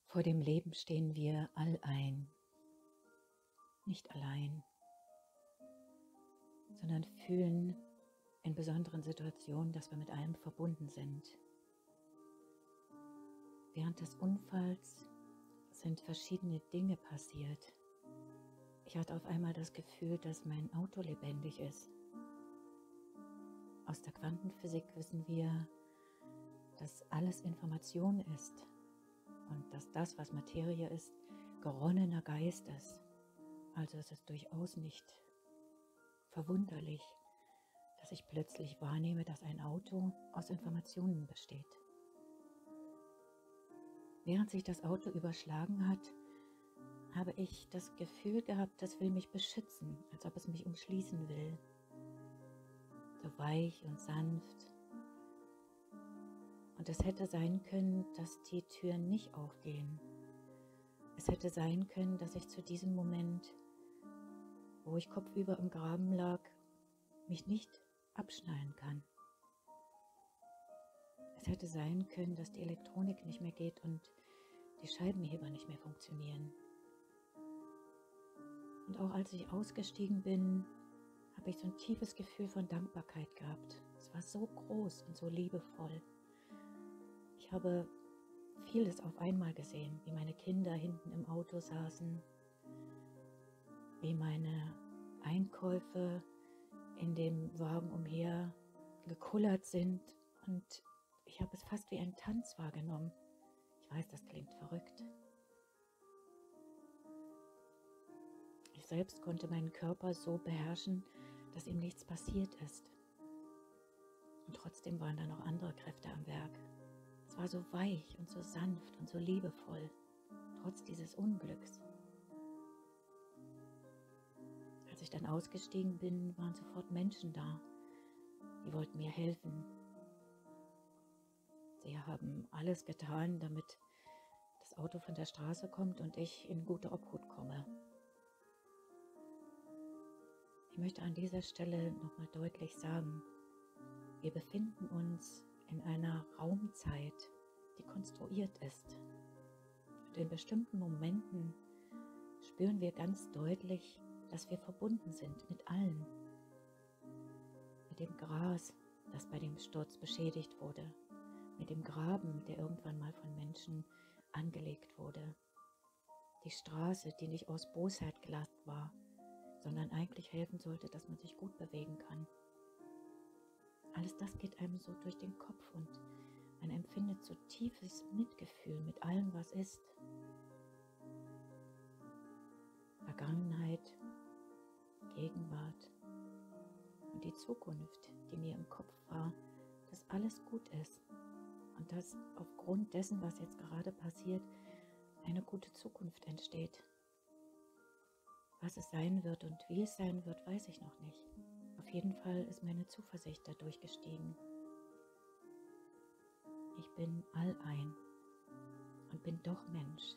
Vor dem Leben stehen wir allein, nicht allein, sondern fühlen in besonderen Situationen, dass wir mit allem verbunden sind. Während des Unfalls sind verschiedene Dinge passiert. Ich hatte auf einmal das Gefühl, dass mein Auto lebendig ist. Aus der Quantenphysik wissen wir, dass alles Information ist und dass das, was Materie ist, geronnener Geist ist. Also es ist durchaus nicht verwunderlich, dass ich plötzlich wahrnehme, dass ein Auto aus Informationen besteht. Während sich das Auto überschlagen hat, habe ich das Gefühl gehabt, das will mich beschützen, als ob es mich umschließen will. So weich und sanft. Und es hätte sein können, dass die Türen nicht aufgehen. Es hätte sein können, dass ich zu diesem Moment, wo ich kopfüber im Graben lag, mich nicht abschnallen kann. Es hätte sein können, dass die Elektronik nicht mehr geht und die Scheibenheber nicht mehr funktionieren. Und auch als ich ausgestiegen bin, habe ich so ein tiefes Gefühl von Dankbarkeit gehabt. Es war so groß und so liebevoll. Ich habe vieles auf einmal gesehen, wie meine Kinder hinten im Auto saßen, wie meine Einkäufe in dem Wagen umher gekullert sind, und ich habe es fast wie einen Tanz wahrgenommen. Ich weiß, das klingt verrückt. Ich selbst konnte meinen Körper so beherrschen, dass ihm nichts passiert ist. Und trotzdem waren da noch andere Kräfte am Werk. Es war so weich und so sanft und so liebevoll, trotz dieses Unglücks. Als ich dann ausgestiegen bin, waren sofort Menschen da, die wollten mir helfen. Sie haben alles getan, damit das Auto von der Straße kommt und ich in gute Obhut komme. Ich möchte an dieser Stelle nochmal deutlich sagen, wir befinden uns in einer Raumzeit, die konstruiert ist. Und in bestimmten Momenten spüren wir ganz deutlich, dass wir verbunden sind mit allen. Mit dem Gras, das bei dem Sturz beschädigt wurde. Mit dem Graben, der irgendwann mal von Menschen angelegt wurde. Die Straße, die nicht aus Bosheit glatt war, sondern eigentlich helfen sollte, dass man sich gut bewegen kann. Alles das geht einem so durch den Kopf und man empfindet so tiefes Mitgefühl mit allem, was ist. Vergangenheit, Gegenwart und die Zukunft, die mir im Kopf war, dass alles gut ist und dass aufgrund dessen, was jetzt gerade passiert, eine gute Zukunft entsteht. Was es sein wird und wie es sein wird, weiß ich noch nicht. Auf jeden Fall ist meine Zuversicht dadurch gestiegen. Ich bin allein und bin doch Mensch.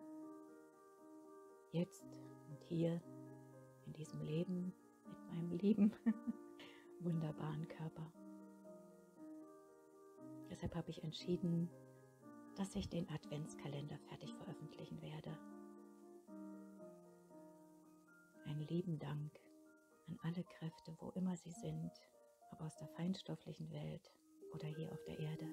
Jetzt und hier in diesem Leben mit meinem lieben, wunderbaren Körper. Deshalb habe ich entschieden, dass ich den Adventskalender fertig veröffentlichen werde. Einen lieben Dank an alle Kräfte, wo immer sie sind, ob aus der feinstofflichen Welt oder hier auf der Erde.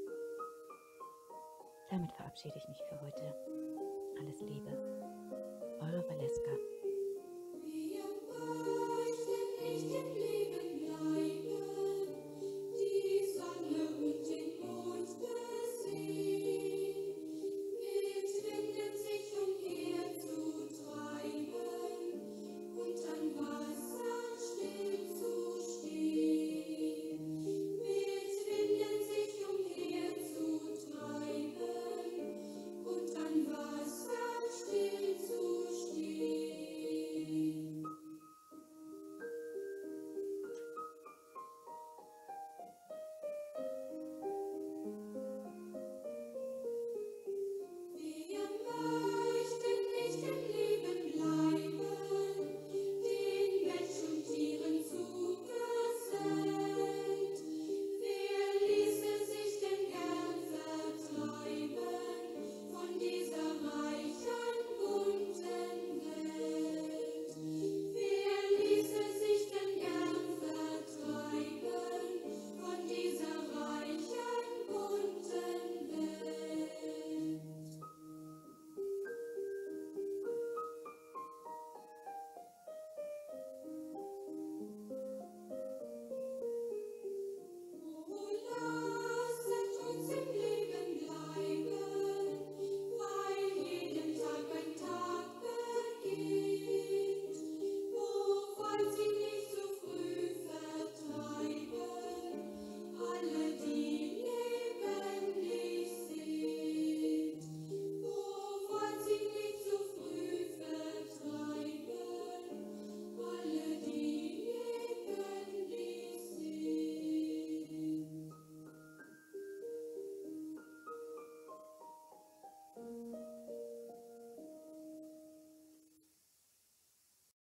Damit verabschiede ich mich für heute. Alles Liebe, eure Valeska. Wir möchten nicht im Leben bleiben, die Sonne und den Mond besehen. Wildwinden sich umherzutreiben und an Wasser still zu stehen. Wildwinden sich umherzutreiben und an Wasser still zu stehen.